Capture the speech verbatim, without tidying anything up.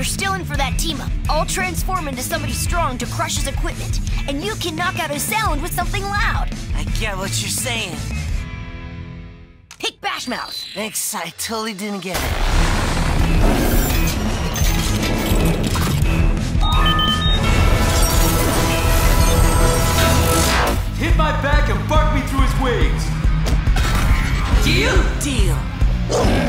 still in for that team-up. I'll transform into somebody strong to crush his equipment, and you can knock out his sound with something loud. I get what you're saying. Pick Bashmouth. Thanks, I totally didn't get it. Hit my back and bark me through his wings. Deal? Deal.